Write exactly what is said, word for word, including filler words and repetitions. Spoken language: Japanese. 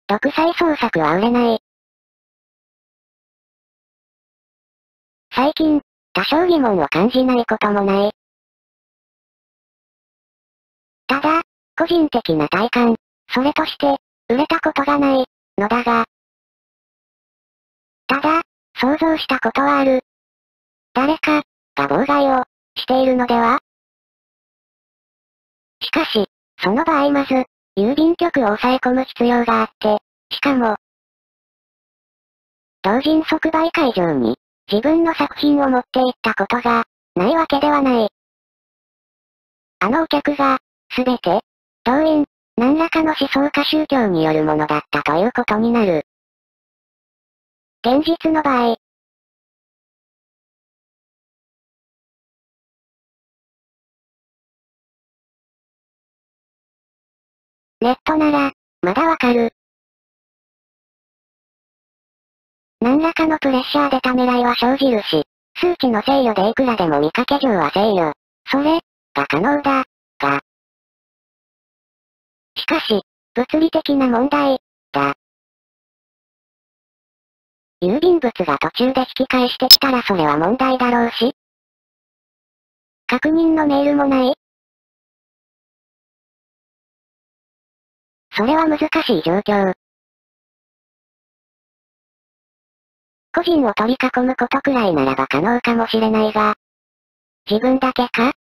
独裁創作は売れない。最近、多少疑問を感じないこともない。ただ、個人的な体感、それとして、売れたことがない、のだが。ただ、想像したことはある。誰か、が妨害を、しているのでは？しかし、その場合まず、郵便局を抑え込む必要があって、しかも、同人即売会場に、自分の作品を持って行ったことが、ないわけではない。あのお客が、すべて、動員、何らかの思想か宗教によるものだったということになる。現実の場合。ネットなら、まだわかる。何らかのプレッシャーでためらいは生じるし、数値の制御でいくらでも見かけ上は制御。それ、が可能だ、が。しかし、物理的な問題、だ。郵便物が途中で引き返してきたらそれは問題だろうし。確認のメールもない？それは難しい状況。個人を取り囲むことくらいならば可能かもしれないが。自分だけか？